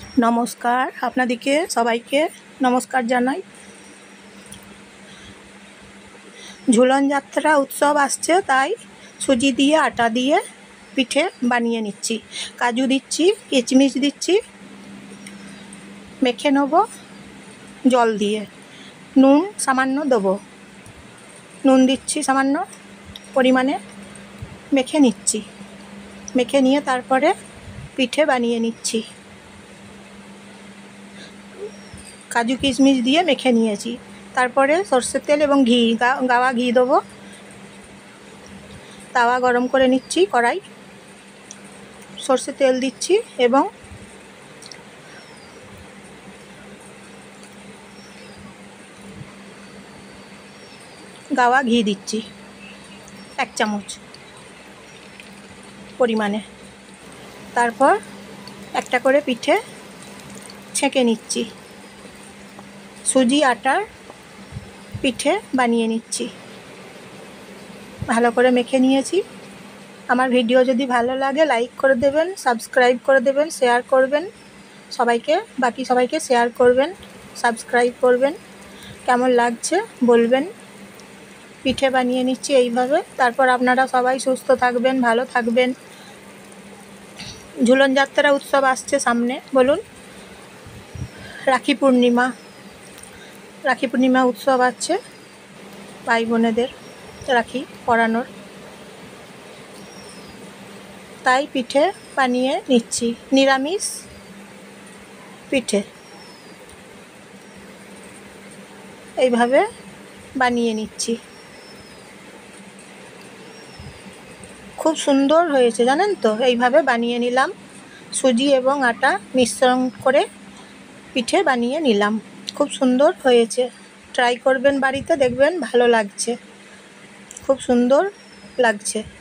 নমস্কার, আপনাদেরকে সবাইকে নমস্কার জানাই। ঝুলন যাত্রা উৎসব আসছে, তাই সুজি দিয়ে আটা দিয়ে পিঠে বানিয়ে নিচ্ছি। কাজু দিচ্ছি, কিশমিশ দিচ্ছি, মেখে নেব জল দিয়ে। নুন সামান্য দেবো, নুন দিচ্ছি সামান্য পরিমাণে, মেখে নিচ্ছি। মেখে নিয়ে তারপরে পিঠে বানিয়ে নিচ্ছি। কাজু কিশমিশ দিয়ে মেখে নিয়েছি। তারপরে সরষের তেল এবং ঘি, গাওয়া ঘি দেবো। তাওয়া গরম করে নিচ্ছি, কড়াই, সরষের তেল দিচ্ছি এবং গাওয়া ঘি দিচ্ছি 1 চামচ পরিমাণে। তারপর একটা করে পিঠে ছেঁকে নিচ্ছি। সুজি আটার পিঠে বানিয়ে নিচ্ছি। ভালো করে মেখে নিয়েছি। আমার ভিডিও যদি ভালো লাগে লাইক করে দেবেন, সাবস্ক্রাইব করে দেবেন, শেয়ার করবেন, বাকি সবাইকে শেয়ার করবেন, সাবস্ক্রাইব করবেন। কেমন লাগছে বলবেন। পিঠে বানিয়ে নিচ্ছি এইভাবে। তারপর আপনারা সবাই সুস্থ থাকবেন, ভালো থাকবেন। ঝুলন যাত্রা উৎসব আসছে সামনে, বলুন। রাখি পূর্ণিমা উৎসব আছে, ভাই বোনেদের রাখি পরানোর, তাই পিঠে বানিয়ে নিচ্ছি। নিরামিষ পিঠে এইভাবে বানিয়ে নিচ্ছি। খুব সুন্দর হয়েছে, জানেন তো। এইভাবে বানিয়ে নিলাম, সুজি এবং আটা মিশ্রণ করে পিঠে বানিয়ে নিলাম। খুব সুন্দর হয়েছে। ট্রাই করবেন বাড়িতে, দেখবেন ভালো লাগছে, খুব সুন্দর লাগছে।